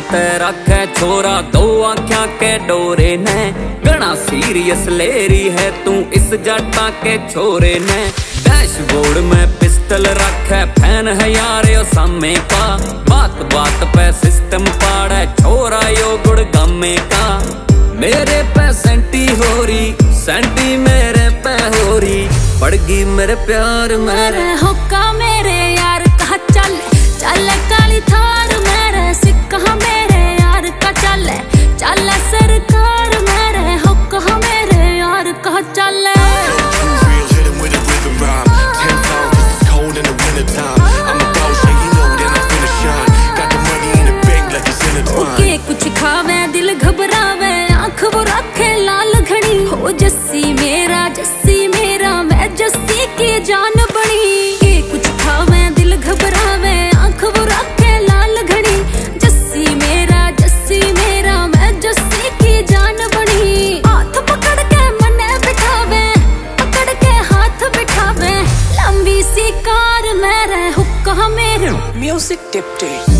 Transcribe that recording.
ते रखे छोरा दो आँखियां के डोरे ने। घना सीरियस लेरी है तू इस जटा के छोरे ने। डैशबोर्ड में पिस्टल रखे फैन है यार यो सामे का। बात बात पे सिस्टम पाड़े छोरा यो गुड़ गमे का। मेरे पे सेंटी हो रही सेंटी मेरे पे हो रही। पड़गी मेरे प्यार मेरे हुक्का मेरे यार कहा चल चल काली थार मेरे सिक्का मेरे यार का चल चल सरकार मेरे हुक्का मेरे यार कहा चल। कुछ खावे दिल घबरावे आँख वो रखे लाल घड़ी। हो जस्सी मेरा मैं जस्सी की जान बड़ी। के कुछ खावे दिल घबरावे आँख वो रखे लाल घड़ी। जस्सी मेरा मैं जस्सी की जान बड़ी। हाथ पकड़ के मने बिठावे पकड़ के हाथ बिठावे। लंबी सी कार मेरे हुक्का मेरे म्यूजिक टिप्टे।